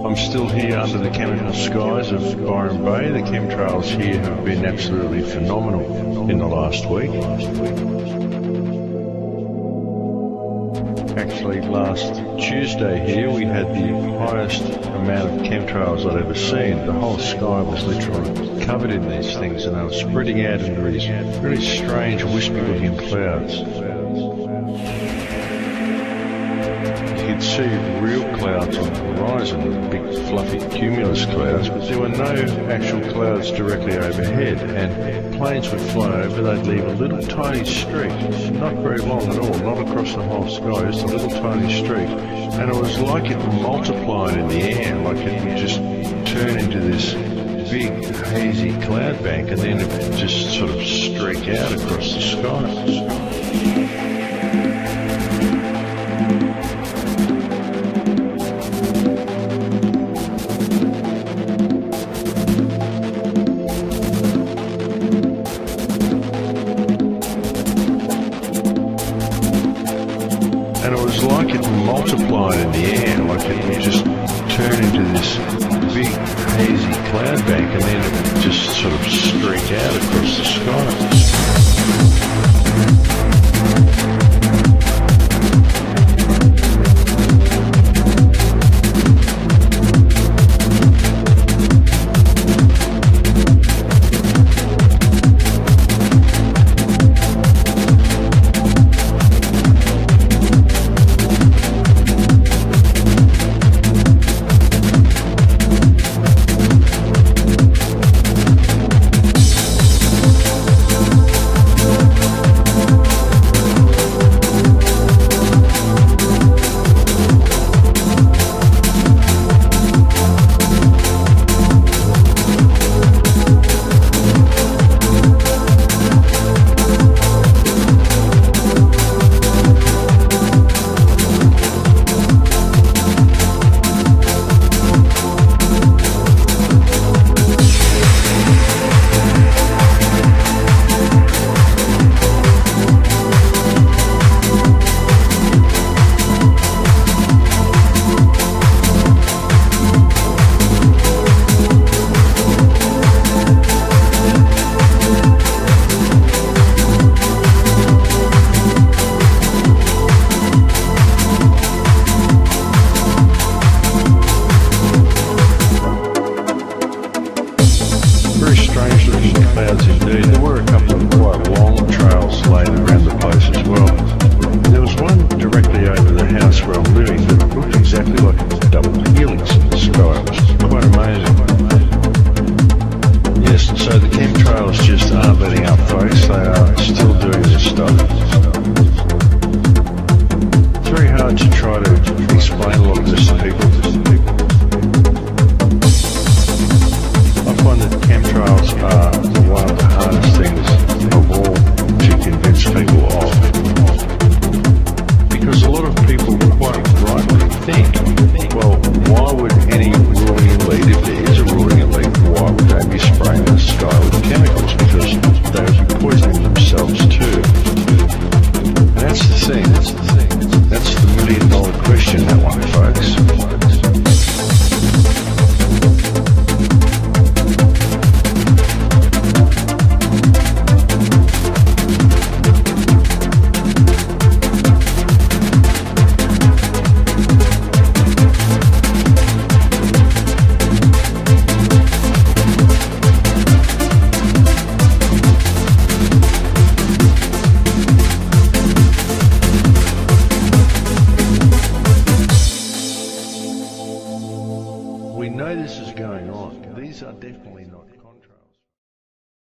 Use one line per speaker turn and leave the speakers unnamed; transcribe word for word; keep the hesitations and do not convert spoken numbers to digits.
I'm still here under the chemical skies of Byron Bay. The chemtrails here have been absolutely phenomenal in the last week. Actually, last Tuesday here we had the highest amount of chemtrails I'd ever seen. The whole sky was literally covered in these things, and they were spreading out into these really strange wispy-looking clouds. You could see real clouds on the horizon, big fluffy cumulus clouds, but there were no actual clouds directly overhead, and planes would fly over, they'd leave a little tiny streak, not very long at all, not across the whole sky, just a little tiny streak, and it was like it multiplied in the air, like it would just turn into this big hazy cloud bank, and then it would just sort of streak out across the sky. And it was like it multiplied in the air, like it would just turn into this big hazy cloud bank, and then it would just sort of streak out across the sky. Very strange looking clouds indeed. There were a couple of quite long trails laid around the place as well. There was one directly over the house where I'm living that looked exactly like a double helix in the sky. It was quite amazing. Yes, so the chemtrails just aren't letting up, folks. They are still doing this stuff. It's very hard to try to explain a lot of this to people. I find that chemtrails are one of the hardest things of all to convince people of, because a lot of people quite rightly think, well, why would any ruling elite, if there is a ruling elite, why would they be spraying the sky with chemicals? Because they would be poisoning themselves too. And that's the thing, that's the thing, that's the million dollar question, that one, folks. We know this is going on. These are definitely not